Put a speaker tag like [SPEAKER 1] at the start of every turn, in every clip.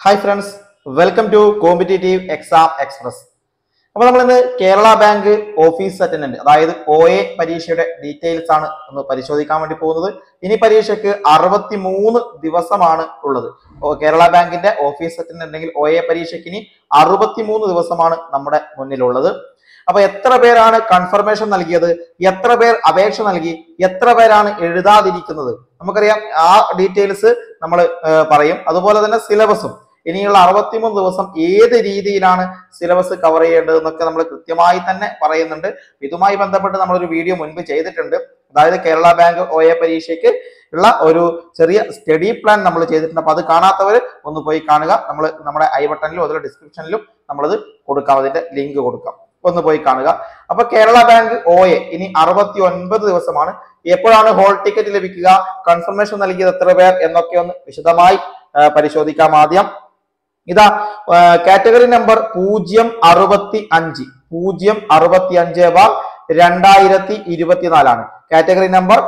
[SPEAKER 1] Hi friends, welcome to competitive exam express. അപ്പോൾ നമ്മൾ ഇന്ന് കേരള ബാങ്ക് ഓഫീസ് അറ്റൻഡന്റ് അതായത് OA പരീക്ഷയുടെ ഡീറ്റെയിൽസ് ആണ് ഒന്ന് പരിശോധിക്കാൻ വേണ്ടി പോകുന്നത്. ഇനി പരീക്ഷയ്ക്ക് 63 ദിവസമാണ് ഉള്ളത്. കേരള ബാങ്കിന്റെ ഓഫീസ് അറ്റൻഡന്റ് അല്ലെങ്കിൽ OA പരീക്ഷയ്ക്ക് ഇനി 63 ദിവസമാണ് നമ്മുടെ മുന്നിലുള്ളത്. അപ്പൊ എത്ര പേരാണ് കൺഫർമേഷൻ നൽകിയത്, എത്ര പേർ അപേക്ഷ നൽകി, എത്ര പേരാണ് എഴുതാതിരിക്കുന്നത്, നമുക്കറിയാം. ആ ഡീറ്റെയിൽസ് നമ്മൾ പറയും. അതുപോലെ തന്നെ സിലബസും ഇനിയുള്ള 63 ദിവസം ഏത് രീതിയിലാണ് സിലബസ് കവർ ചെയ്യേണ്ടതെന്നൊക്കെ നമ്മൾ കൃത്യമായി തന്നെ പറയുന്നുണ്ട്. ഇതുമായി ബന്ധപ്പെട്ട് നമ്മളൊരു വീഡിയോ മുൻപ് ചെയ്തിട്ടുണ്ട്. അതായത് കേരള ബാങ്ക് OA പരീക്ഷയ്ക്ക് ഉള്ള ഒരു ചെറിയ സ്റ്റഡി പ്ലാൻ നമ്മൾ ചെയ്തിട്ടുണ്ട്. അപ്പൊ അത് കാണാത്തവർ ഒന്ന് പോയി കാണുക. നമ്മൾ നമ്മുടെ ഐ ബട്ടണിലും അതുപോലെ ഡിസ്ക്രിപ്ഷനിലും നമ്മളത് കൊടുക്കാം, അതിന്റെ ലിങ്ക് കൊടുക്കാം, ഒന്ന് പോയി കാണുക. അപ്പൊ കേരള ബാങ്ക് OA ഇനി 69 ദിവസമാണ്. എപ്പോഴാണ് ഹോൾ ടിക്കറ്റ് ലഭിക്കുക, കൺഫർമേഷൻ നൽകിയത് എത്ര പേർ എന്നൊക്കെ ഒന്ന് വിശദമായി പരിശോധിക്കാം. ആദ്യം ഇതാ കാറ്റഗറി നമ്പർ 065 2024 ആണ്. Category number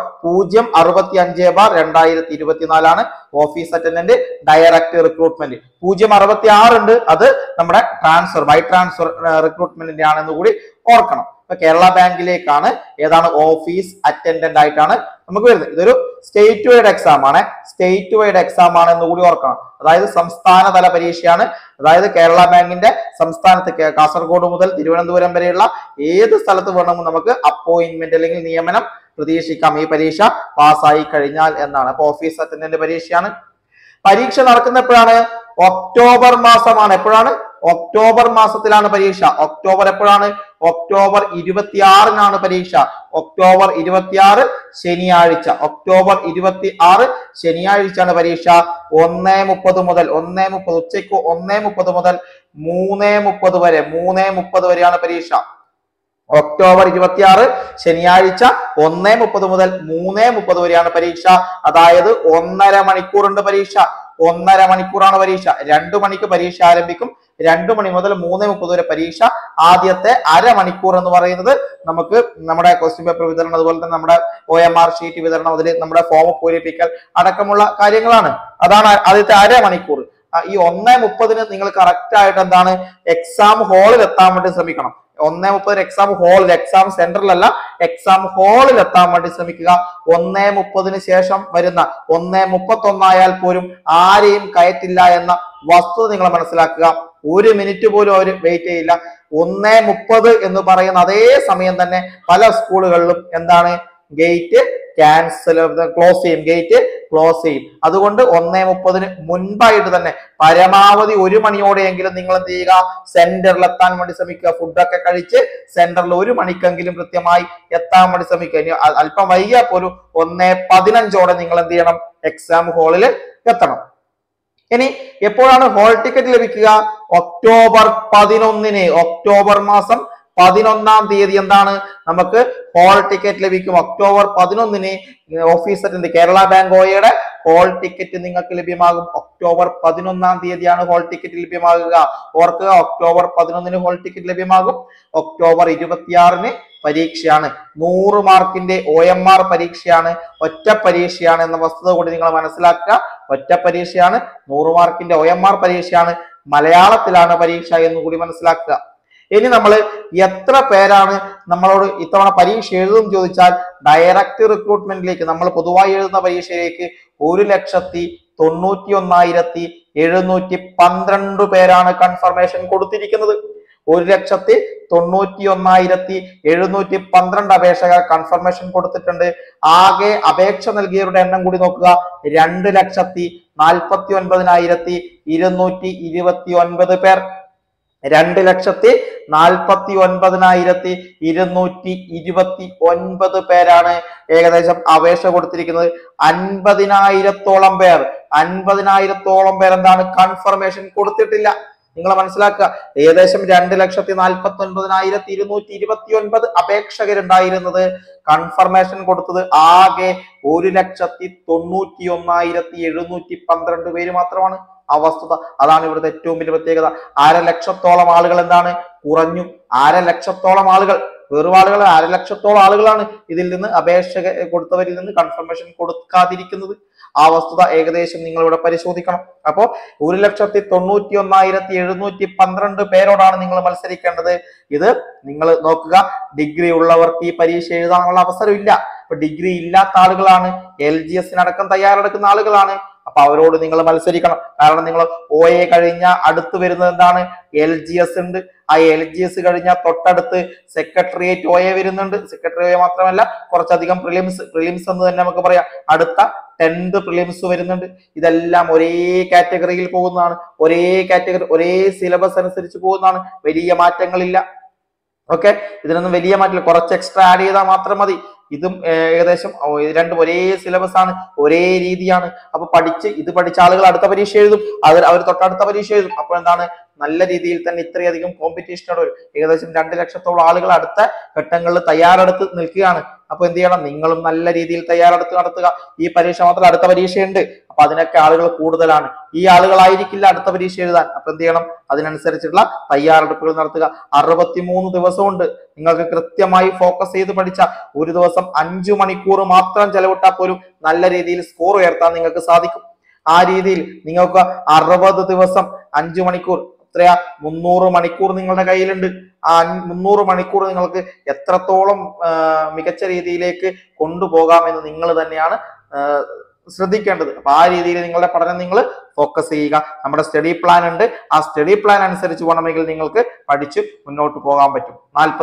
[SPEAKER 1] 065/2024 office attendant direct recruitment. 066 ഉണ്ട്, അത് നമ്മുടെ ബൈ ട്രാൻസ്ഫർ റിക്രൂട്ട്മെന്റിന്റെ ആണെന്ന് കൂടി ഓർക്കണം. ഇപ്പൊ കേരള ബാങ്കിലേക്കാണ് ഏതാണ് ഓഫീസ് അറ്റൻഡന്റ് ആയിട്ടാണ് നമുക്ക് വരുന്നത്. ഇതൊരു സ്റ്റേറ്റ് വൈഡ് എക്സാം ആണ്, സ്റ്റേറ്റ് വൈഡ് എക്സാം ആണ് എന്ന് കൂടി ഓർക്കണം. അതായത് സംസ്ഥാന തല പരീക്ഷയാണ്. അതായത് കേരള ബാങ്കിന്റെ സംസ്ഥാനത്ത് കാസർഗോഡ് മുതൽ തിരുവനന്തപുരം വരെയുള്ള ഏത് സ്ഥലത്ത് വേണമെങ്കിൽ നമുക്ക് അപ്പോയിന്റ്മെന്റ് അല്ലെങ്കിൽ നിയമനം പ്രതീക്ഷിക്കാം ഈ പരീക്ഷ പാസ്സായി കഴിഞ്ഞാൽ എന്നാണ്. അപ്പൊ ഓഫീസ് അറ്റൻഡന്റ് പരീക്ഷയാണ്. പരീക്ഷ നടക്കുന്ന എപ്പോഴാണ്? ഒക്ടോബർ മാസമാണ്. എപ്പോഴാണ്? ഒക്ടോബർ മാസത്തിലാണ് പരീക്ഷ. ഒക്ടോബർ എപ്പോഴാണ്? ഒക്ടോബർ 26 പരീക്ഷ. ഒക്ടോബർ 26 ശനിയാഴ്ച. ഒക്ടോബർ 26 ശനിയാഴ്ചയാണ് പരീക്ഷ. 1:30 മുതൽ ഉച്ചയ്ക്ക് 1:30 മുതൽ 3:30 വരെ 3:30 വരെയാണ് പരീക്ഷ. ഒക്ടോബർ 26 ശനിയാഴ്ച 1:30 മുതൽ 3:30 വരെയാണ് പരീക്ഷ. അതായത് 1.5 മണിക്കൂറുണ്ട് പരീക്ഷ. 1.5 മണിക്കൂറാണ് പരീക്ഷ. 2 മണിക്ക് പരീക്ഷ ആരംഭിക്കും. 2 മണി മുതൽ 3:30 വരെ പരീക്ഷ. ആദ്യത്തെ അരമണിക്കൂർ എന്ന് പറയുന്നത് നമുക്ക് നമ്മുടെ ക്വസ്റ്റ്യൻ പേപ്പർ വിതരണം, അതുപോലെ തന്നെ നമ്മുടെ OMR ഷീറ്റ് വിതരണം, അതിൽ നമ്മുടെ ഫോം പൂരിപ്പിക്കൽ അടക്കമുള്ള കാര്യങ്ങളാണ്. അതാണ് ആദ്യത്തെ അരമണിക്കൂർ. ഈ 1:30 നിങ്ങൾ കറക്റ്റ് ആയിട്ട് എന്താണ് എക്സാം ഹാളിൽ എത്താൻ വേണ്ടി ശ്രമിക്കണം. 1:30 എക്സാം ഹാളിൽ, എക്സാം സെന്ററിലല്ല, എക്സാം ഹാളിൽ എത്താൻ വേണ്ടി ശ്രമിക്കുക. 1:30 ശേഷം വരുന്ന 1:31 ആയാൽ പോലും ആരെയും കയറ്റില്ല എന്ന വസ്തുത നിങ്ങൾ മനസ്സിലാക്കുക. 1 മിനിറ്റ് പോലും അവർ വെയിറ്റ് ചെയ്യില്ല. 1:30 എന്ന് പറയുന്ന അതേ സമയം തന്നെ പല സ്കൂളുകളിലും എന്താണ് ഗേറ്റ് ക്ലോസ് ചെയ്യും, ഗേറ്റ് ക്ലോസ് ചെയ്യും. അതുകൊണ്ട് 1:30 മുൻപായിട്ട് തന്നെ പരമാവധി 1 മണിയോടെയെങ്കിലും നിങ്ങൾ എന്ത് ചെയ്യുക, സെന്ററിൽ എത്താൻ വേണ്ടി ശ്രമിക്കുക. ഫുഡൊക്കെ കഴിച്ച് സെന്ററിൽ 1 മണിക്കെങ്കിലും കൃത്യമായി എത്താൻ വേണ്ടി ശ്രമിക്കുക. ഇനി അല്പം വൈകിയാൽ പോലും 1:15 നിങ്ങൾ എന്ത് ചെയ്യണം, എക്സാം ഹാളിൽ എത്തണം. ഇനി എപ്പോഴാണ് ഹോൾ ടിക്കറ്റ് ലഭിക്കുക? ഒക്ടോബർ 11 ഒക്ടോബർ മാസം 11 തീയതി എന്താണ് നമുക്ക് ഹോൾ ടിക്കറ്റ് ലഭിക്കും. October 11 office attendant Kerala bank OAയുടെ ഹോൾ ടിക്കറ്റ് നിങ്ങൾക്ക് ലഭ്യമാകും. ഒക്ടോബർ 11 തീയതിയാണ് ഹോൾ ടിക്കറ്റ് ലഭ്യമാകുക. ഓർക്കുക, ഒക്ടോബർ 11 ഹോൾ ടിക്കറ്റ് ലഭ്യമാകും. ഒക്ടോബർ 26 പരീക്ഷയാണ്. 100 മാർക്കിന്റെ OMR പരീക്ഷയാണ്. ഒറ്റ പരീക്ഷയാണ് എന്ന വസ്തുത കൂടി നിങ്ങൾ മനസ്സിലാക്കുക. ഒറ്റ പരീക്ഷയാണ്, 100 മാർക്കിന്റെ OMR പരീക്ഷയാണ്. മലയാളത്തിലാണ് പരീക്ഷ എന്ന് കൂടി മനസ്സിലാക്കുക. ഇനി നമ്മൾ എത്ര പേരാണ് നമ്മളോട് ഇത്തവണ പരീക്ഷ എഴുതും ചോദിച്ചാൽ, ഡയറക്റ്റ് റിക്രൂട്ട്മെന്റിലേക്ക് നമ്മൾ പൊതുവായി എഴുതുന്ന പരീക്ഷയിലേക്ക് 1,91,712 പേരാണ് കൺഫർമേഷൻ കൊടുത്തിരിക്കുന്നത്. 1,91,712 അപേക്ഷകർ കൺഫർമേഷൻ കൊടുത്തിട്ടുണ്ട്. ആകെ അപേക്ഷ നൽകിയവരുടെ എണ്ണം കൂടി നോക്കുക, 2,49,229 പേർ. 2,49,229 പേരാണ് ഏകദേശം അപേക്ഷ കൊടുത്തിരിക്കുന്നത്. 50,000-ഓളം പേർ എന്താണ് കൺഫർമേഷൻ കൊടുത്തിട്ടില്ല. നിങ്ങൾ മനസ്സിലാക്കുക, ഏകദേശം 2,49,229 അപേക്ഷകരുണ്ടായിരുന്നത്. കൺഫർമേഷൻ കൊടുത്തത് ആകെ 1,91,712 പേര് മാത്രമാണ്. ആ വസ്തുത അതാണ് ഇവിടുത്തെ ഏറ്റവും വലിയ പ്രത്യേകത. 1/2 ലക്ഷത്തോളം ആളുകൾ എന്താണ് കുറഞ്ഞു. 1/2 ലക്ഷത്തോളം ആളുകൾ, വെറും ആളുകൾ 1/2 ലക്ഷത്തോളം ആളുകളാണ് ഇതിൽ നിന്ന് അപേക്ഷ കൊടുത്തവരിൽ നിന്ന് കൺഫർമേഷൻ കൊടുക്കാതിരിക്കുന്നത്. ആ വസ്തുത ഏകദേശം നിങ്ങൾ ഇവിടെ പരിശോധിക്കണം. അപ്പോ 1,91,712 പേരോടാണ് നിങ്ങൾ മത്സരിക്കേണ്ടത്. ഇത് നിങ്ങൾ നോക്കുക, ഡിഗ്രി ഉള്ളവർക്ക് ഈ പരീക്ഷ എഴുതാനുള്ള അവസരമില്ല. അപ്പൊ ഡിഗ്രി ഇല്ലാത്ത ആളുകളാണ്, LGSനടക്കം തയ്യാറെടുക്കുന്ന ആളുകളാണ്. അപ്പൊ അവരോട് നിങ്ങൾ മത്സരിക്കണം. കാരണം നിങ്ങൾ OA കഴിഞ്ഞ അടുത്ത് വരുന്നത് എന്താണ്? LGS ഉണ്ട്. ആ LGS കഴിഞ്ഞാൽ തൊട്ടടുത്ത് സെക്രട്ടേറിയറ്റ് OA വരുന്നുണ്ട്. സെക്രട്ടറി OA മാത്രമല്ല, കുറച്ചധികം പ്രിലിംസ് എന്ന് തന്നെ നമുക്ക് പറയാം. അടുത്ത 10th പ്രിലിംസ് വരുന്നുണ്ട്. ഇതെല്ലാം ഒരേ കാറ്റഗറിയിൽ പോകുന്നതാണ്. ഒരേ കാറ്റഗറി, ഒരേ സിലബസ് അനുസരിച്ച് പോകുന്നതാണ്. വലിയ മാറ്റങ്ങളില്ല. ഓക്കെ, ഇതിനൊന്നും വലിയ മാറ്റമില്ല. കുറച്ച് എക്സ്ട്രാ ആഡ് ചെയ്താൽ മാത്രം മതി. ഇതും ഏകദേശം രണ്ടും ഒരേ സിലബസ് ആണ്, ഒരേ രീതിയാണ്. അപ്പൊ ഇത് പഠിച്ച ആളുകൾ അടുത്ത പരീക്ഷ എഴുതും, അവർ തൊട്ടടുത്ത പരീക്ഷ എഴുതും. അപ്പോൾ എന്താണ്, നല്ല രീതിയിൽ തന്നെ ഇത്രയധികം കോമ്പറ്റീഷനോട് ഏകദേശം 2 ലക്ഷത്തോളം ആളുകൾ അടുത്ത ഘട്ടങ്ങളിൽ തയ്യാറെടുത്ത് നിൽക്കുകയാണ്. അപ്പൊ എന്ത് ചെയ്യണം, നിങ്ങളും നല്ല രീതിയിൽ തയ്യാറെടുത്ത് നടത്തുക. ഈ പരീക്ഷ മാത്രം, അടുത്ത പരീക്ഷയുണ്ട്. അപ്പൊ അതിനൊക്കെ ആളുകൾ കൂടുതലാണ്. ഈ ആളുകളായിരിക്കില്ല അടുത്ത പരീക്ഷ എഴുതാൻ. അപ്പൊ എന്ത് ചെയ്യണം, അതിനനുസരിച്ചുള്ള തയ്യാറെടുപ്പുകൾ നടത്തുക. 63 ദിവസമുണ്ട്. നിങ്ങൾക്ക് കൃത്യമായി ഫോക്കസ് ചെയ്ത് പഠിച്ച ഒരു ദിവസം 5 മണിക്കൂർ മാത്രം ചെലവിട്ടാൽ പോലും നല്ല രീതിയിൽ സ്കോർ ഉയർത്താൻ നിങ്ങൾക്ക് സാധിക്കും. ആ രീതിയിൽ നിങ്ങൾക്ക് 60 ദിവസം 5 മണിക്കൂർ, എത്രയാ, 300 മണിക്കൂർ നിങ്ങളുടെ കയ്യിലുണ്ട്. ആ 300 മണിക്കൂർ നിങ്ങൾക്ക് എത്രത്തോളം മികച്ച രീതിയിലേക്ക് കൊണ്ടുപോകാം എന്ന് നിങ്ങൾ തന്നെയാണ് ശ്രദ്ധിക്കേണ്ടത്. അപ്പൊ ആ രീതിയിൽ നിങ്ങളുടെ പഠനം നിങ്ങൾ ഫോക്കസ് ചെയ്യുക. നമ്മുടെ സ്റ്റഡി പ്ലാൻ ഉണ്ട്. ആ സ്റ്റഡി പ്ലാൻ അനുസരിച്ച് വേണമെങ്കിൽ നിങ്ങൾക്ക് പഠിച്ച് മുന്നോട്ട് പോകാൻ പറ്റും.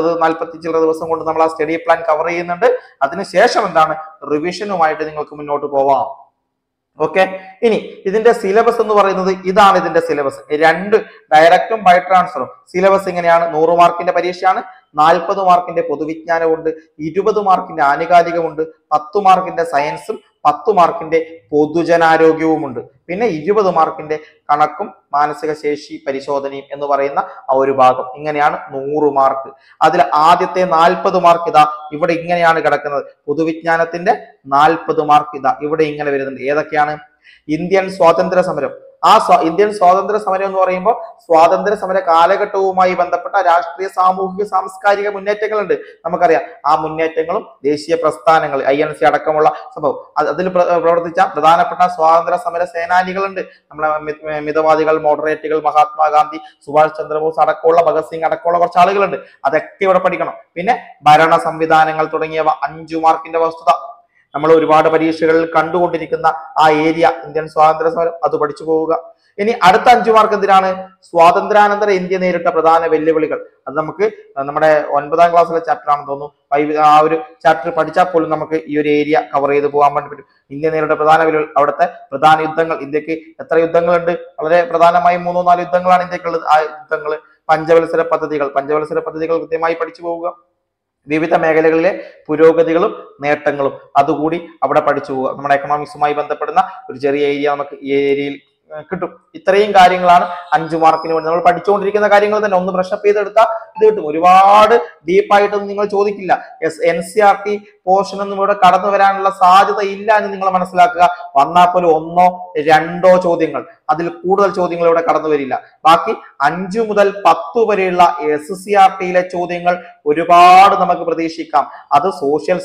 [SPEAKER 1] 40-45 ദിവസം കൊണ്ട് നമ്മൾ ആ സ്റ്റഡി പ്ലാൻ കവർ ചെയ്യുന്നുണ്ട്. അതിനുശേഷം എന്താണ്, റിവിഷനുമായിട്ട് നിങ്ങൾക്ക് മുന്നോട്ട് പോവാം. ഓക്കെ, ഇനി ഇതിന്റെ സിലബസ് എന്ന് പറയുന്നത് ഇതാണ്. ഇതിന്റെ സിലബസ് 2 ഡയറക്റ്റും ബൈ ട്രാൻസ്ഫറും. സിലബസ് ഇങ്ങനെയാണ്. 100 മാർക്കിന്റെ പരീക്ഷയാണ്. 40 മാർക്കിന്റെ പൊതുവിജ്ഞാനമുണ്ട്, 20 മാർക്കിന്റെ ആനുകാലികമുണ്ട്, 10 മാർക്കിന്റെ സയൻസും 10 മാർക്കിന്റെ പൊതുജനാരോഗ്യവുമുണ്ട്. പിന്നെ 20 മാർക്കിന്റെ കണക്കും മാനസിക ശേഷി പരിശോധനയും എന്ന് പറയുന്ന ആ ഒരു ഭാഗം. ഇങ്ങനെയാണ് 100 മാർക്ക്. അതിൽ ആദ്യത്തെ 40 മാർക്ക് ഇതാ ഇവിടെ ഇങ്ങനെയാണ് കിടക്കുന്നത്. പൊതുവിജ്ഞാനത്തിന്റെ 40 മാർക്ക് ഇതാ ഇവിടെ ഇങ്ങനെ വരുന്നുണ്ട്. ഏതൊക്കെയാണ്? ഇന്ത്യൻ സ്വാതന്ത്ര്യ സമരം. ഇന്ത്യൻ സ്വാതന്ത്ര്യ സമരം എന്ന് പറയുമ്പോൾ സ്വാതന്ത്ര്യ സമര കാലഘട്ടവുമായി ബന്ധപ്പെട്ട രാഷ്ട്രീയ, സാമൂഹിക, സാംസ്കാരിക മുന്നേറ്റങ്ങളുണ്ട്. നമുക്കറിയാം ആ മുന്നേറ്റങ്ങളും ദേശീയ പ്രസ്ഥാനങ്ങൾ, INC അടക്കമുള്ള സംഭവം, അതിൽ പ്രവർത്തിച്ച പ്രധാനപ്പെട്ട സ്വാതന്ത്ര്യ സമര സേനാനികളുണ്ട്. നമ്മളെ മിതവാദികൾ, മോഡറേറ്റുകൾ, മഹാത്മാഗാന്ധി, സുഭാഷ് ചന്ദ്രബോസ് അടക്കമുള്ള, ഭഗത് സിംഗ് അടക്കമുള്ള കുറച്ച് ആളുകളുണ്ട്. അതൊക്കെ ഇവിടെ പഠിക്കണം. പിന്നെ ഭരണ സംവിധാനങ്ങൾ തുടങ്ങിയവ 5 മാർക്കിന്റെ വസ്തുത. നമ്മൾ ഒരുപാട് പരീക്ഷകളിൽ കണ്ടുകൊണ്ടിരിക്കുന്ന ആ ഏരിയ, ഇന്ത്യൻ സ്വാതന്ത്ര്യ സമരം, അത് പഠിച്ചു പോവുക. ഇനി അടുത്ത 5 മാർക്ക് എന്തിനാണ്? സ്വാതന്ത്ര്യാനന്തര ഇന്ത്യ നേരിട്ട പ്രധാന വെല്ലുവിളികൾ. അത് നമുക്ക് നമ്മുടെ 9ാം ക്ലാസ്സിലെ ചാപ്റ്റർ ആണെന്ന് തോന്നുന്നു. ആ ഒരു ചാപ്റ്റർ പഠിച്ചാൽ പോലും നമുക്ക് ഈ ഒരു ഏരിയ കവർ ചെയ്ത് പോകാൻ വേണ്ടി പറ്റും. ഇന്ത്യ നേരിട്ട പ്രധാന വെല്ലുവിളി, അവിടുത്തെ പ്രധാന യുദ്ധങ്ങൾ. ഇന്ത്യക്ക് എത്ര യുദ്ധങ്ങളുണ്ട്? വളരെ പ്രധാനമായും 3-4 യുദ്ധങ്ങളാണ് ഇന്ത്യക്കുള്ളത്. ആ യുദ്ധങ്ങൾ, പഞ്ചവത്സര പദ്ധതികൾ കൃത്യമായി പഠിച്ചു പോവുക. വിവിധ മേഖലകളിലെ പുരോഗതികളും നേട്ടങ്ങളും അതുകൂടി അവിടെ പഠിച്ചു പോവുക. നമ്മുടെ എക്കണോമിക്സുമായി ബന്ധപ്പെടുന്ന ഒരു ചെറിയ ഏരിയ നമുക്ക് ഈ ഏരിയയിൽ കിട്ടും. ഇത്രയും കാര്യങ്ങളാണ് 5 മാർക്കിന് വേണ്ടി നമ്മൾ പഠിച്ചുകൊണ്ടിരിക്കുന്ന കാര്യങ്ങൾ തന്നെ. ഒന്ന് ബ്രഷപ്പ് ചെയ്തെടുത്താൽ ഇത് കിട്ടും. ഒരുപാട് ഡീപ്പായിട്ടൊന്നും നിങ്ങൾ ചോദിക്കില്ല. NCERT പോർഷൻ ഒന്നും ഇവിടെ കടന്നു വരാനുള്ള സാധ്യത ഇല്ല എന്ന് നിങ്ങൾ മനസ്സിലാക്കുക. വന്നാൽ പോലും 1-2 ചോദ്യങ്ങൾ, അതിൽ കൂടുതൽ ചോദ്യങ്ങൾ ഇവിടെ കടന്നു വരില്ല. ബാക്കി 5 മുതൽ 10 വരെയുള്ള SCERT-യിലെ ചോദ്യങ്ങൾ ഒരുപാട് നമുക്ക് പ്രതീക്ഷിക്കാം. അത് സോഷ്യൽ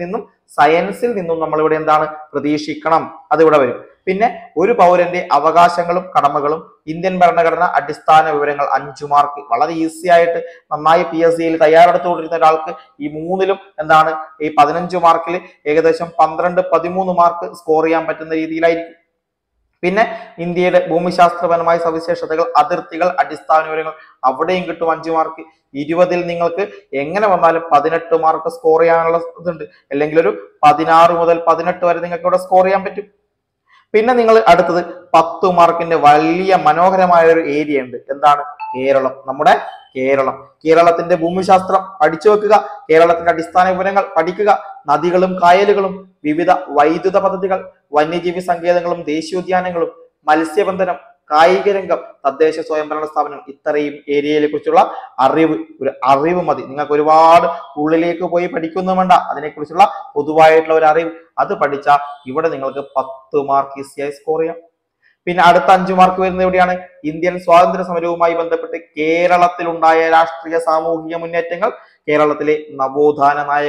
[SPEAKER 1] സയൻസിൽ നിന്നും നമ്മൾ ഇവിടെ എന്താണ് പ്രതീക്ഷിക്കണം, അതിവിടെ വരും. പിന്നെ ഒരു പൗരന്റെ അവകാശങ്ങളും കടമകളും, ഇന്ത്യൻ ഭരണഘടന, അടിസ്ഥാന വിവരങ്ങൾ 5 മാർക്ക്. വളരെ ഈസി ആയിട്ട് നന്നായി PSCയിൽ തയ്യാറെടുത്തുകൊണ്ടിരുന്ന ഒരാൾക്ക് ഈ 3ലും എന്താണ്, ഈ 15 മാർക്കിൽ ഏകദേശം 12-13 മാർക്ക് സ്കോർ ചെയ്യാൻ പറ്റുന്ന രീതിയിലായിരിക്കും. പിന്നെ ഇന്ത്യയുടെ ഭൂമിശാസ്ത്രപരമായ സവിശേഷതകൾ, അതിർത്തികൾ, അടിസ്ഥാന വിവരങ്ങൾ, അവിടെയും കിട്ടും 5 മാർക്ക്. 20ൽ നിങ്ങൾക്ക് എങ്ങനെ വന്നാലും 18 മാർക്ക് സ്കോർ ചെയ്യാനുള്ള ഇതുണ്ട്. അല്ലെങ്കിൽ ഒരു 16 മുതൽ 18 വരെ നിങ്ങൾക്ക് ഇവിടെ സ്കോർ ചെയ്യാൻ പറ്റും. പിന്നെ നിങ്ങൾ അടുത്തത് 10 മാർക്കിന്റെ വലിയ മനോഹരമായ ഒരു ഏരിയ ഉണ്ട്. എന്താണ്? കേരളം. നമ്മുടെ കേരളത്തിന്റെ ഭൂമിശാസ്ത്രം പഠിച്ചു വെക്കുക. കേരളത്തിന്റെ അടിസ്ഥാന വിവരങ്ങൾ പഠിക്കുക. നദികളും കായലുകളും, വിവിധ വൈദ്യുത പദ്ധതികൾ, വന്യജീവി സങ്കേതങ്ങളും ദേശീയോദ്യാനങ്ങളും, മത്സ്യബന്ധനം, കായിക രംഗം, തദ്ദേശ സ്വയംഭരണ സ്ഥാപനം, ഇത്രയും ഏരിയയെ കുറിച്ചുള്ള ഒരു അറിവ് മതി. നിങ്ങൾക്ക് ഒരുപാട് ഉള്ളിലേക്ക് പോയി പഠിക്കൊന്നും വേണ്ട. അതിനെക്കുറിച്ചുള്ള പൊതുവായിട്ടുള്ള ഒരു അറിവ്, അത് പഠിച്ചാൽ ഇവിടെ നിങ്ങൾക്ക് 10 മാർക്ക് ഈസിയായി സ്കോർ ചെയ്യാം. പിന്നെ അടുത്ത 5 മാർക്ക് വരുന്നത് എവിടെയാണ്? ഇന്ത്യൻ സ്വാതന്ത്ര്യ സമരവുമായി ബന്ധപ്പെട്ട് കേരളത്തിലുണ്ടായ രാഷ്ട്രീയ, സാമൂഹിക മുന്നേറ്റങ്ങൾ, കേരളത്തിലെ നവോത്ഥാന നായകർ,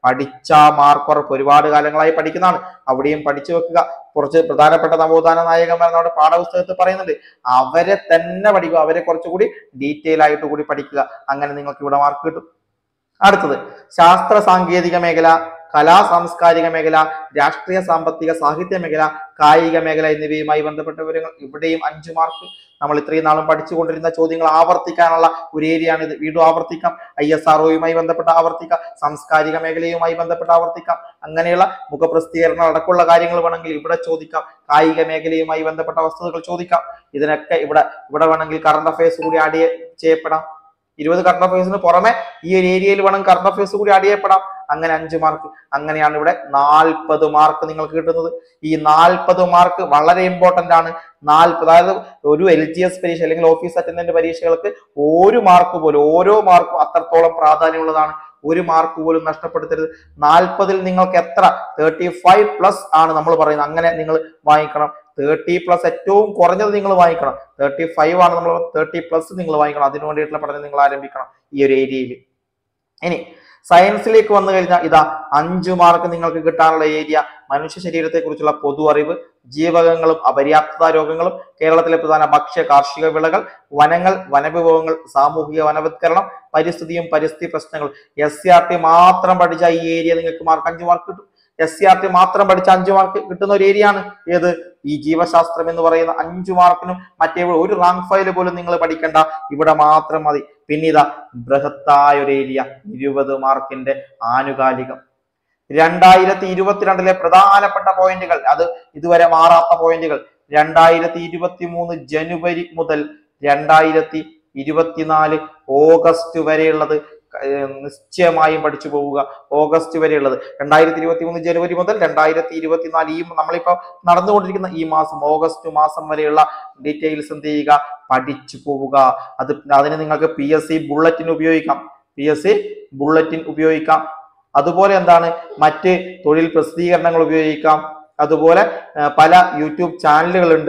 [SPEAKER 1] പഠിച്ച മാർക്ക് ഉറപ്പ്. ഒരുപാട് കാലങ്ങളായി പഠിക്കുന്നതാണ്, അവിടെയും പഠിച്ചു വെക്കുക. കുറച്ച് പ്രധാനപ്പെട്ട നവോത്ഥാന നായകന്മാർ നമ്മുടെ പാഠപുസ്തകത്തിൽ പറയുന്നുണ്ട്, അവരെ തന്നെ പഠിക്കുക, അവരെ കുറച്ചുകൂടി ഡീറ്റെയിൽ ആയിട്ട് കൂടി പഠിക്കുക. അങ്ങനെ നിങ്ങൾക്ക് ഇവിടെ മാർക്ക് കിട്ടും. അടുത്തത് ശാസ്ത്ര സാങ്കേതിക മേഖല, കലാ സാംസ്കാരിക മേഖല, രാഷ്ട്രീയ സാമ്പത്തിക സാഹിത്യ മേഖല, കായിക മേഖല എന്നിവയുമായി ബന്ധപ്പെട്ട വിവരങ്ങൾ. ഇവിടെയും 5 മാർക്ക്. നമ്മൾ ഇത്രയും നാളും പഠിച്ചുകൊണ്ടിരുന്ന ചോദ്യങ്ങൾ ആവർത്തിക്കാനുള്ള ഒരു ഏരിയയാണ് ഇത്. വീണ്ടും ആവർത്തിക്കാം. ISROയുമായി ബന്ധപ്പെട്ട ആവർത്തിക്കാം, സാംസ്കാരിക മേഖലയുമായി ബന്ധപ്പെട്ട ആവർത്തിക്കാം. അങ്ങനെയുള്ള മുഖപ്രസിദ്ധീകരണം അടക്കമുള്ള കാര്യങ്ങൾ വേണമെങ്കിൽ ഇവിടെ ചോദിക്കാം. കായിക മേഖലയുമായി ബന്ധപ്പെട്ട വസ്തുതകൾ ചോദിക്കാം. ഇതിനൊക്കെ ഇവിടെ വേണമെങ്കിൽ കറണ്ട് അഫയേഴ്സ് കൂടി ആഡ് ചെയ്യപ്പെടാം. 20 കറണ്ട് അഫയേഴ്സിന് പുറമെ ഈ ഒരു ഏരിയയിൽ വേണം കറണ്ട് അഫയേഴ്സ് കൂടി ആഡ് ചെയ്യപ്പെടാം. അങ്ങനെ 5 മാർക്ക്. അങ്ങനെയാണ് ഇവിടെ 40 മാർക്ക് നിങ്ങൾക്ക് കിട്ടുന്നത്. ഈ 40 മാർക്ക് വളരെ ഇമ്പോർട്ടന്റ് ആണ്. 40, അതായത് ഒരു LGS പരീക്ഷ അല്ലെങ്കിൽ ഓഫീസ് അറ്റൻഡന്റ് പരീക്ഷകൾക്ക് ഒരു മാർക്ക് പോലും, ഓരോ മാർക്കും അത്രത്തോളം പ്രാധാന്യമുള്ളതാണ്. ഒരു മാർക്ക് പോലും നഷ്ടപ്പെടുത്തരുത്. 40-ൽ നിങ്ങൾക്ക് എത്ര 35+ ആണ് നമ്മൾ പറയുന്നത്. അങ്ങനെ നിങ്ങൾ വാങ്ങിക്കണം. 30+ ഏറ്റവും കുറഞ്ഞത് നിങ്ങൾ വാങ്ങിക്കണം. 35 ആണ് നമ്മൾ, 30+ നിങ്ങൾ വാങ്ങിക്കണം. അതിനു വേണ്ടിയിട്ടുള്ള പഠനം നിങ്ങൾ ആരംഭിക്കണം ഈ ഒരു ഏരിയയിൽ. ഇനി സയൻസിലേക്ക് വന്നു കഴിഞ്ഞാൽ ഇതാ 5 മാർക്ക് നിങ്ങൾക്ക് കിട്ടാനുള്ള ഏരിയ മനുഷ്യ ശരീരത്തെ കുറിച്ചുള്ള പൊതു അറിവ്, ജീവകങ്ങളും അപര്യാപ്തത രോഗങ്ങളും, കേരളത്തിലെ പ്രധാന ഭക്ഷ്യ കാർഷിക വിളകൾ, വനങ്ങൾ, വനവിഭവങ്ങൾ, സാമൂഹിക വനവത്കരണം, പരിസ്ഥിതിയും പരിസ്ഥിതി പ്രശ്നങ്ങളും. SCRT മാത്രം പഠിച്ച ഈ ഏരിയ നിങ്ങൾക്ക് 5 മാർക്ക് കിട്ടും. SCRT മാത്രം പഠിച്ച 5 മാർക്ക് കിട്ടുന്ന ഒരു ഏരിയ ആണ് ഏത്? ഈ ജീവശാസ്ത്രം എന്ന് പറയുന്ന 5 മാർക്കിനും മറ്റേ ഒരു റാങ്ക് ഫയൽ പോലും നിങ്ങൾ പഠിക്കേണ്ട, ഇവിടെ മാത്രം മതി. പിന്നെ ഇതാ ബൃഹത്തായ ഒരു ഏരിയ 20 മാർക്കിന്റെ ആനുകാലികം. 2022 പ്രധാനപ്പെട്ട പോയിന്റുകൾ, അത് ഇതുവരെ മാറാത്ത പോയിന്റുകൾ. 2023 ജനുവരി മുതൽ 2024 ഓഗസ്റ്റ് വരെയുള്ളത് നിശ്ചയമായും പഠിച്ചു പോവുക. ഓഗസ്റ്റ് വരെയുള്ളത് 2023 ജനുവരി മുതൽ 2024 ഈ നമ്മളിപ്പോ നടന്നുകൊണ്ടിരിക്കുന്ന ഈ മാസം ഓഗസ്റ്റ് മാസം വരെയുള്ള ഡീറ്റെയിൽസ് എന്ത് ചെയ്യുക, പഠിച്ചു പോവുക. അതിന് നിങ്ങൾക്ക് PSC ബുള്ളറ്റിൻ ഉപയോഗിക്കാം. PSC ബുള്ളറ്റിൻ ഉപയോഗിക്കാം. അതുപോലെ എന്താണ്, മറ്റ് തൊഴിൽ പ്രസിദ്ധീകരണങ്ങൾ ഉപയോഗിക്കാം. അതുപോലെ പല യൂട്യൂബ് ചാനലുകളുണ്ട്,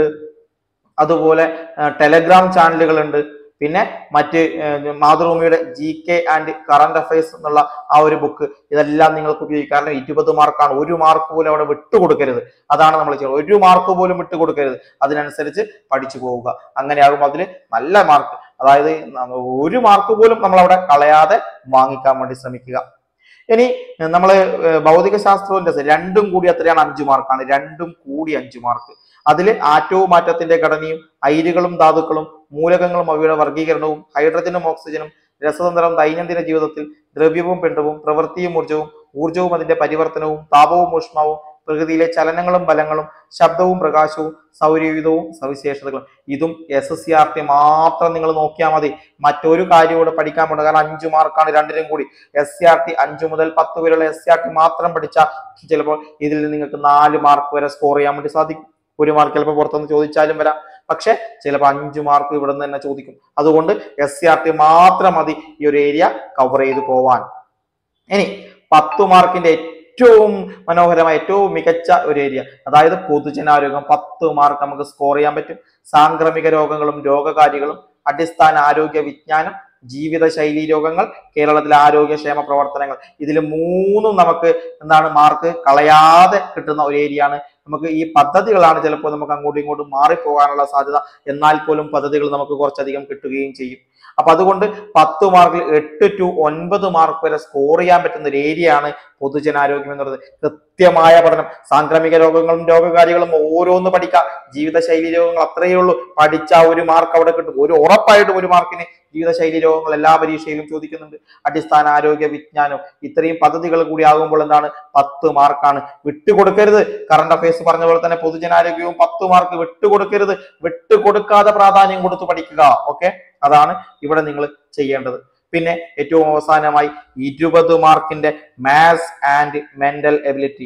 [SPEAKER 1] അതുപോലെ ടെലഗ്രാം ചാനലുകളുണ്ട്. പിന്നെ മറ്റ് മാതൃഭൂമിയുടെ GK ആൻഡ് കറന്റ് അഫയേഴ്സ് എന്നുള്ള ആ ഒരു ബുക്ക്, ഇതെല്ലാം നിങ്ങൾക്ക് ഉപയോഗിക്കാം. കാരണം 20 മാർക്കാണ്. ഒരു മാർക്ക് പോലും അവിടെ വിട്ടുകൊടുക്കരുത്. അതാണ് നമ്മൾ ചെയ്യുന്നത്. ഒരു മാർക്ക് പോലും വിട്ടുകൊടുക്കരുത്. അതിനനുസരിച്ച് പഠിച്ചു പോവുക. അങ്ങനെയാകും അതിൽ നല്ല മാർക്ക്, അതായത് ഒരു മാർക്ക് പോലും നമ്മൾ അവിടെ കളയാതെ വാങ്ങിക്കാൻ വേണ്ടി ശ്രമിക്കുക. ഇനി നമ്മൾ ഭൗതിക ശാസ്ത്രവും രണ്ടും കൂടി എത്രയാണ്? 5 മാർക്കാണ്. രണ്ടും കൂടി 5 മാർക്ക്. അതിൽ ആറ്റവും ആറ്റത്തിന്റെ ഘടനയും, അയിരുകളും ധാതുക്കളും, മൂലകങ്ങളും അവയുടെ വർഗീകരണവും, ഹൈഡ്രജനും ഓക്സിജനും, രസതന്ത്രം, ദൈനംദിന ജീവിതത്തിൽ ദ്രവ്യവും പിണ്ഡവും, പ്രവൃത്തിയും ഊർജവും അതിന്റെ പരിവർത്തനവും, താപവും ഊഷ്മാവും, പ്രകൃതിയിലെ ചലനങ്ങളും ബലങ്ങളും, ശബ്ദവും പ്രകാശവും, സൗരയൂഥവും സവിശേഷതകളും. ഇതും SCRT മാത്രം നിങ്ങൾ നോക്കിയാൽ മതി. മറ്റൊരു കാര്യം കൂടെ പഠിക്കാൻ പോകണം. കാരണം 5 മാർക്കാണ് രണ്ടിനും കൂടി. SCRT 5 മുതൽ 10 വരെയുള്ള SCRT മാത്രം പഠിച്ചാൽ ചിലപ്പോൾ ഇതിൽ നിങ്ങൾക്ക് 4 മാർക്ക് വരെ സ്കോർ ചെയ്യാൻ വേണ്ടി സാധിക്കും. 1 മാർക്ക് ചിലപ്പോൾ പുറത്തുനിന്ന് ചോദിച്ചാലും വരാം. പക്ഷെ ചിലപ്പോൾ 5 മാർക്ക് ഇവിടെ നിന്ന് തന്നെ ചോദിക്കും. അതുകൊണ്ട് SCRT മാത്രം മതി ഈ ഒരു ഏരിയ കവർ ചെയ്ത് പോവാൻ. ഇനി 10 മാർക്കിന്റെ ഏറ്റവും മനോഹരമായ, ഏറ്റവും മികച്ച ഒരു ഏരിയ, അതായത് പൊതുജനാരോഗ്യം. 10 മാർക്ക് നമുക്ക് സ്കോർ ചെയ്യാൻ പറ്റും. സാംക്രമിക രോഗങ്ങളും രോഗകാരികളും, അടിസ്ഥാന ആരോഗ്യ വിജ്ഞാനം, ജീവിതശൈലി രോഗങ്ങൾ, കേരളത്തിലെ ആരോഗ്യക്ഷേമ പ്രവർത്തനങ്ങൾ. ഇതിൽ 3 നമുക്ക് എന്താണ് മാർക്ക് കളയാതെ കിട്ടുന്ന ഒരു ഏരിയയാണ്. നമുക്ക് ഈ പദ്ധതികളാണ് ചിലപ്പോൾ നമുക്ക് അങ്ങോട്ടും ഇങ്ങോട്ടും മാറിപ്പോകാനുള്ള സാധ്യത. എന്നാൽ പോലും പദ്ധതികൾ നമുക്ക് കുറച്ചധികം കിട്ടുകയും ചെയ്യും. അപ്പൊ അതുകൊണ്ട് 10 മാർക്കിൽ 8 to 9 മാർക്ക് വരെ സ്കോർ ചെയ്യാൻ പറ്റുന്ന ഒരു ഏരിയയാണ് പൊതുജനാരോഗ്യം എന്നുള്ളത്. കൃത്യമായ പഠനം. സാംക്രമിക രോഗങ്ങളും രോഗകാരികളും ഓരോന്ന് പഠിക്കാം. ജീവിതശൈലി രോഗങ്ങൾ അത്രയേ ഉള്ളൂ. പഠിച്ച 1 മാർക്ക് അവിടെ കിട്ടും. ഉറപ്പായിട്ടും 1 മാർക്കിന് ജീവിതശൈലി രോഗങ്ങൾ എല്ലാ പരീക്ഷയിലും ചോദിക്കുന്നുണ്ട്. അടിസ്ഥാന ആരോഗ്യ വിജ്ഞാനം, ഇത്രയും പദ്ധതികൾ കൂടി ആകുമ്പോൾ എന്താണ് 10 മാർക്കാണ്. വിട്ടുകൊടുക്കരുത്. കറണ്ട് അഫയേഴ്സ് പറഞ്ഞ പോലെ തന്നെ പൊതുജനാരോഗ്യവും 10 മാർക്ക് വിട്ടുകൊടുക്കരുത്. വിട്ടുകൊടുക്കാതെ പ്രാധാന്യം കൊടുത്തു പഠിക്കുക. ഓക്കെ, അതാണ് ഇവിടെ നിങ്ങൾ ചെയ്യേണ്ടത്. പിന്നെ ഏറ്റവും അവസാനമായി 20 മാർക്കിന്റെ മാത്സ് ആൻഡ് മെന്റൽ എബിലിറ്റി.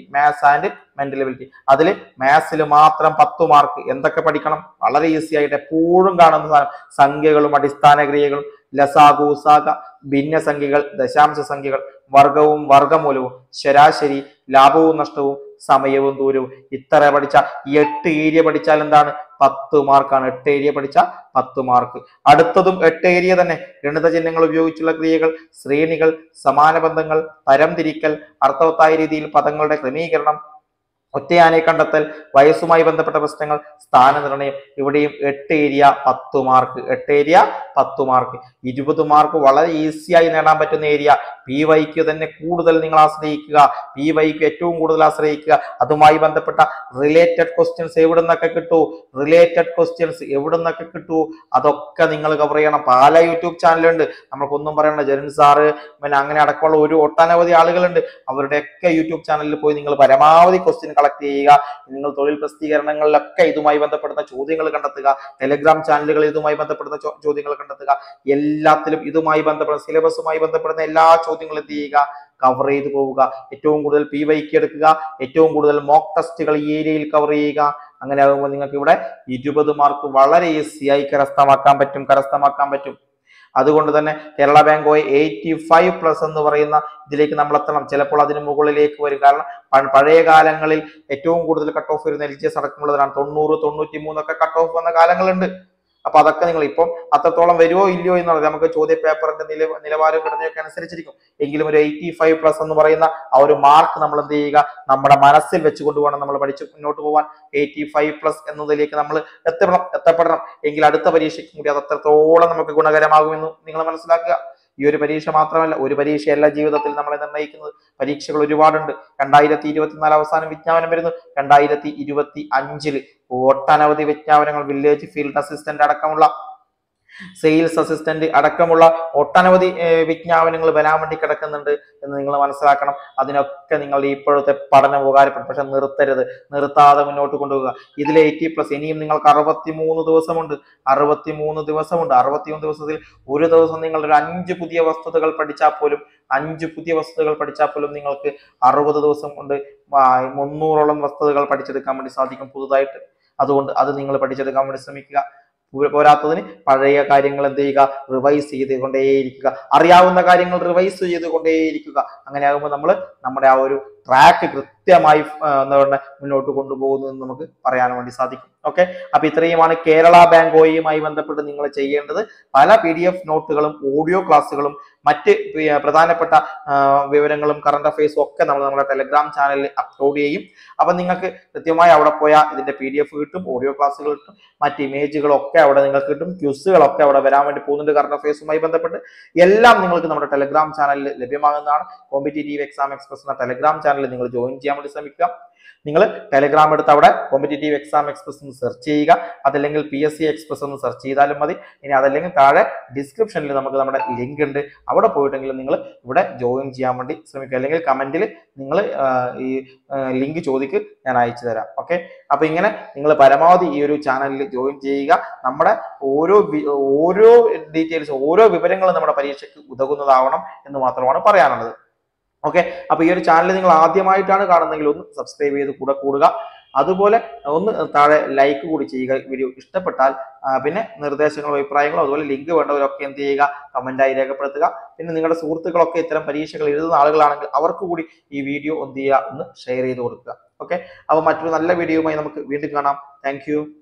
[SPEAKER 1] അതിൽ മാത്സിൽ മാത്രം 10 മാർക്ക്. എന്തൊക്കെ പഠിക്കണം? വളരെ ഈസി ആയിട്ട് എപ്പോഴും കാണുന്ന സാധനം, സംഖ്യകളും അടിസ്ഥാന ക്രിയകളും, ലസാഗു, ഉസാഗ, ഭിന്നസംഖ്യകൾ, ദശാംശ സംഖ്യകൾ, വർഗവും വർഗമൂലവും, ശരാശരി, ലാഭവും നഷ്ടവും, സമയവും ദൂരവും. ഇത്ര പഠിച്ച 8 ഏരിയ പഠിച്ചാൽ എന്താണ്? 10 മാർക്കാണ്. 8 ഏരിയ പഠിച്ച 10 മാർക്ക്. അടുത്തതും 8 ഏരിയ തന്നെ. ഗണിത ചിഹ്നങ്ങൾ ഉപയോഗിച്ചുള്ള ക്രിയകൾ, ശ്രേണികൾ, സമാന ബന്ധങ്ങൾ, തരംതിരിക്കൽ, അർത്ഥവത്തായ രീതിയിൽ പദങ്ങളുടെ ക്രമീകരണം, ഒറ്റയാനെ കണ്ടെത്തൽ, വയസ്സുമായി ബന്ധപ്പെട്ട പ്രശ്നങ്ങൾ, സ്ഥാനനിർണയം. ഇവിടെയും 8 area 10 mark. 8 area 10 mark. 20 mark വളരെ ഈസിയായി നേടാൻ പറ്റുന്ന ഏരിയ. PYQ തന്നെ കൂടുതൽ നിങ്ങൾ ആശ്രയിക്കുക. PYQ ഏറ്റവും കൂടുതൽ ആശ്രയിക്കുക. അതുമായി ബന്ധപ്പെട്ട റിലേറ്റഡ് ക്വസ്റ്റ്യൻസ് എവിടുന്നൊക്കെ കിട്ടൂ, റിലേറ്റഡ് ക്വസ്റ്റ്യൻസ് എവിടുന്നൊക്കെ കിട്ടൂ, അതൊക്കെ നിങ്ങൾ കവർ ചെയ്യണം. പല യൂട്യൂബ് ചാനലുണ്ട്, നമ്മൾക്കൊന്നും പറയണ്ട. ജെറിൻ സാറ് പിന്നെ അങ്ങനെ അടക്കമുള്ള ഒരു ഒട്ടനവധി ആളുകളുണ്ട്. അവരുടെയൊക്കെ യൂട്യൂബ് ചാനലിൽ പോയി നിങ്ങൾ പരമാവധി ക്വസ്റ്റ്യൻ കളക്ട് ചെയ്യുക. നിങ്ങൾ തൊഴിൽ പ്രസിദ്ധീകരണങ്ങളിലൊക്കെ ഇതുമായി ബന്ധപ്പെടുന്ന ചോദ്യങ്ങൾ കണ്ടെത്തുക. ടെലിഗ്രാം ചാനലുകളിൽ ഇതുമായി ബന്ധപ്പെടുന്ന ചോദ്യങ്ങൾ കണ്ടെത്തുക. എല്ലാത്തിലും ഇതുമായി ബന്ധപ്പെടുന്ന സിലബസുമായി ബന്ധപ്പെടുന്ന എല്ലാ ചോദ്യങ്ങളും എന്ത് ചെയ്യുക, കവർ ചെയ്ത് പോവുക. ഏറ്റവും കൂടുതൽ PYQ എടുക്കുക. ഏറ്റവും കൂടുതൽ മോക്ക് ടെസ്റ്റുകൾ ഈ ഏരിയയിൽ കവർ ചെയ്യുക. അങ്ങനെ ആകുമ്പോൾ നിങ്ങൾക്ക് ഇവിടെ 20 മാർക്ക് വളരെ ഈസിയായി കരസ്ഥമാക്കാൻ പറ്റും. അതുകൊണ്ട് തന്നെ കേരള ബാങ്ക് 85+ എന്ന് പറയുന്ന ഇതിലേക്ക് നമ്മൾ എത്തണം. ചിലപ്പോൾ അതിന് മുകളിലേക്ക് വരും. കാരണം പഴയ കാലങ്ങളിൽ ഏറ്റവും കൂടുതൽ കട്ട് ഓഫ് വരുന്ന LGS അടക്കമുള്ളതാണ്. 90, 93 ഒക്കെ കട്ട് ഓഫ് വന്ന കാലങ്ങളുണ്ട്. അപ്പൊ അതൊക്കെ നിങ്ങൾ ഇപ്പം അത്രത്തോളം വരുമോ ഇല്ലയോ എന്നുള്ളത് നമുക്ക് ചോദ്യ പേപ്പറിന്റെ നിലവാരം ഘടനയൊക്കെ അനുസരിച്ചിരിക്കും. എങ്കിലും ഒരു 85+ എന്ന് പറയുന്ന ആ ഒരു മാർക്ക് നമ്മൾ എന്ത് ചെയ്യുക, നമ്മുടെ മനസ്സിൽ വെച്ചുകൊണ്ട് വേണം നമ്മൾ പഠിച്ച് മുന്നോട്ട് പോകാൻ. 85+ എന്നതിലേക്ക് നമ്മൾ എത്തപ്പെടണം. എങ്കിൽ അടുത്ത പരീക്ഷയ്ക്കും കൂടി അത് അത്രത്തോളം നമുക്ക് ഗുണകരമാകുമെന്ന് നിങ്ങൾ മനസ്സിലാക്കുക. ഈ ഒരു പരീക്ഷ മാത്രമല്ല, ഒരു പരീക്ഷയല്ല ജീവിതത്തിൽ നമ്മളെ നിർണ്ണയിക്കുന്നത്. പരീക്ഷകൾ ഒരുപാടുണ്ട്. 2024 അവസാനം വിജ്ഞാപനം വരുന്നു. 2025 ഒട്ടനവധി വിജ്ഞാപനങ്ങൾ, വില്ലേജ് ഫീൽഡ് അസിസ്റ്റന്റ് അടക്കമുള്ള, സെയിൽസ് അസിസ്റ്റന്റ് അടക്കമുള്ള ഒട്ടനവധി വിജ്ഞാപനങ്ങൾ വരാൻ വേണ്ടി കിടക്കുന്നുണ്ട് എന്ന് നിങ്ങൾ മനസ്സിലാക്കണം. അതിനൊക്കെ നിങ്ങൾ ഇപ്പോഴത്തെ പഠനം ഉപകാരപ്പെടും. പക്ഷെ നിർത്താതെ മുന്നോട്ട് കൊണ്ടുപോകുക. ഇതിൽ 80+. ഇനിയും നിങ്ങൾക്ക് 63 ദിവസമുണ്ട്. 63 ദിവസത്തിൽ ഒരു ദിവസം നിങ്ങൾ ഒരു 5 പുതിയ വസ്തുതകൾ പഠിച്ചാൽ പോലും നിങ്ങൾക്ക് 60 ദിവസം കൊണ്ട് 300ഓളം വസ്തുതകൾ പഠിച്ചെടുക്കാൻ വേണ്ടി സാധിക്കും പുതുതായിട്ട്. അതുകൊണ്ട് അത് നിങ്ങൾ പഠിച്ചെടുക്കാൻ വേണ്ടി ശ്രമിക്കുക. പോരാത്തതിന് പഴയ കാര്യങ്ങൾ എന്ത് ചെയ്യുക, റിവൈസ് ചെയ്തുകൊണ്ടേയിരിക്കുക. അറിയാവുന്ന കാര്യങ്ങൾ റിവൈസ് ചെയ്തുകൊണ്ടേയിരിക്കുക. അങ്ങനെ ആകുമ്പോൾ നമ്മൾ നമ്മുടെ ആ ഒരു ട്രാക്ക് കൃത്യമായി മുന്നോട്ട് കൊണ്ടുപോകുന്നു എന്ന് നമുക്ക് പറയാൻ വേണ്ടി സാധിക്കും. ഓക്കെ, അപ്പൊ ഇത്രയുമാണ് കേരള ബാങ്ക് OAയുമായി ബന്ധപ്പെട്ട് നിങ്ങൾ ചെയ്യേണ്ടത്. പല PDF നോട്ടുകളും ഓഡിയോ ക്ലാസ്സുകളും മറ്റ് പ്രധാനപ്പെട്ട വിവരങ്ങളും കറണ്ട് അഫയേഴ്സും ഒക്കെ നമ്മൾ നമ്മുടെ ടെലിഗ്രാം ചാനലിൽ അപ്ലോഡ് ചെയ്യും. അപ്പൊ നിങ്ങൾക്ക് കൃത്യമായി അവിടെ പോയാൽ ഇതിന്റെ PDF കിട്ടും, ഓഡിയോ ക്ലാസ്സുകൾ കിട്ടും, മറ്റ് ഇമേജുകളൊക്കെ അവിടെ നിങ്ങൾക്ക് കിട്ടും, ക്യൂസുകളൊക്കെ അവിടെ വരാൻ വേണ്ടി പോകുന്നുണ്ട്. കറണ്ട് അഫയേഴ്സുമായി ബന്ധപ്പെട്ട് എല്ലാം നിങ്ങൾക്ക് നമ്മുടെ ടെലിഗ്രാം ചാനലിൽ ലഭ്യമാകുന്നതാണ്. കോമ്പറ്റേറ്റീവ് എക്സാം എക്സ്പ്രസ് എന്ന ടെലിഗ്രാം ചാനലിൽ നിങ്ങൾ ജോയിൻ ചെയ്യാൻ വേണ്ടി ശ്രമിക്കുക. നിങ്ങൾ ടെലിഗ്രാം എടുത്ത് അവിടെ കോമ്പറ്റേറ്റീവ് എക്സാം എക്സ്പ്രസ് എന്ന് സെർച്ച് ചെയ്യുക. അതല്ലെങ്കിൽ PSC എക്സ്പ്രസ് എന്ന് സെർച്ച് ചെയ്താലും മതി. ഇനി അതല്ലെങ്കിൽ താഴെ ഡിസ്ക്രിപ്ഷനിൽ നമുക്ക് നമ്മുടെ ലിങ്ക് ഉണ്ട്, അവിടെ പോയിട്ടെങ്കിലും നിങ്ങൾ ഇവിടെ ജോയിൻ ചെയ്യാൻ വേണ്ടി ശ്രമിക്കുക. അല്ലെങ്കിൽ കമന്റിൽ നിങ്ങൾ ഈ ലിങ്ക് ചോദിക്ക്, ഞാൻ അയച്ചു തരാം. ഓക്കെ, അപ്പൊ ഇങ്ങനെ നിങ്ങൾ പരമാവധി ഈ ഒരു ചാനലിൽ ജോയിൻ ചെയ്യുക. നമ്മുടെ ഓരോ ഡീറ്റെയിൽസ്, ഓരോ വിവരങ്ങളും നമ്മുടെ പരീക്ഷയ്ക്ക് ഉതകുന്നതാവണം എന്ന് മാത്രമാണ് പറയാനുള്ളത്. ഓക്കെ, അപ്പൊ ഈ ഒരു ചാനൽ നിങ്ങൾ ആദ്യമായിട്ടാണ് കാണുന്നതെങ്കിൽ ഒന്ന് സബ്സ്ക്രൈബ് ചെയ്ത് കൂടെ കൂടുക. അതുപോലെ ഒന്ന് താഴെ ലൈക്ക് കൂടി ചെയ്യുക വീഡിയോ ഇഷ്ടപ്പെട്ടാൽ. പിന്നെ നിർദ്ദേശങ്ങളോ അഭിപ്രായങ്ങളോ അതുപോലെ ലിങ്ക് വേണ്ടവരൊക്കെ എന്ത് ചെയ്യുക, കമന്റായി രേഖപ്പെടുത്തുക. പിന്നെ നിങ്ങളുടെ സുഹൃത്തുക്കളൊക്കെ ഇത്തരം പരീക്ഷകൾ എഴുതുന്ന ആളുകളാണെങ്കിൽ അവർക്ക് കൂടി ഈ വീഡിയോ എന്ത് ചെയ്യുക, ഒന്ന് ഷെയർ ചെയ്ത് കൊടുക്കുക. ഓക്കെ, അപ്പൊ മറ്റൊരു നല്ല വീഡിയോയുമായി നമുക്ക് വീണ്ടും കാണാം. Thank U.